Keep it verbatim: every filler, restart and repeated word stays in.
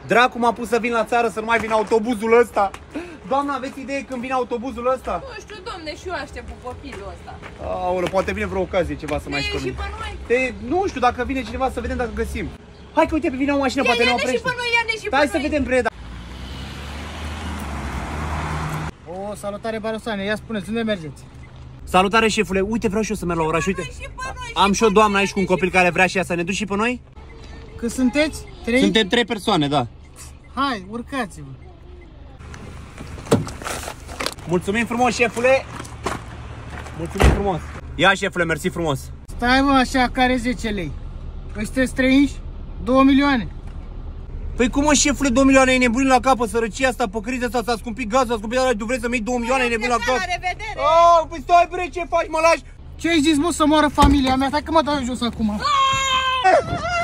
Dracu m-a pus să vin la țară să nu mai vin autobuzul ăsta. Doamna, aveți idee când vine autobuzul ăsta? Nu știu, domne, și eu aștept cu copilul ăsta. Aoleu, poate vine vreo ocazie ceva să mai și știu. pe noi. Te, nu știu, dacă vine cineva să vedem dacă găsim. Hai că uite, vine o mașină, ia, poate ne ia-ne oprește. și pe noi, ia-ne și pe Hai noi. să vedem, prietena. O, salutare, Barosoane, ia spuneți, unde mergeți? Salutare, șefule, uite, vreau și eu să merg la oraș, uite. Și pe noi, Am și o pe doamnă noi, aici cu un copil care vrea și ea să ne duci și pe noi? Cât sunteți? Trei? Suntem trei persoane, da. Hai, urcați-vă. Mulțumim frumos, șefule. Mulțumim frumos. Ia, șefule, mersi frumos. Stai, mă, așa, care zece lei? Păi sunteți trei, două milioane. Păi cum, mă, șefule, două milioane, e nebunit la capă, sărăcia asta, pe criza asta, s-a scumpit gazul, s-a scumpit ala, tu vrei să-mi iei două milioane, e nebunit la capă. La revedere! Oh, păi stai, bre, ce faci, mă lași? Ce ai zis, mă, să moară familia mea? Hai că mă dau eu jos acum.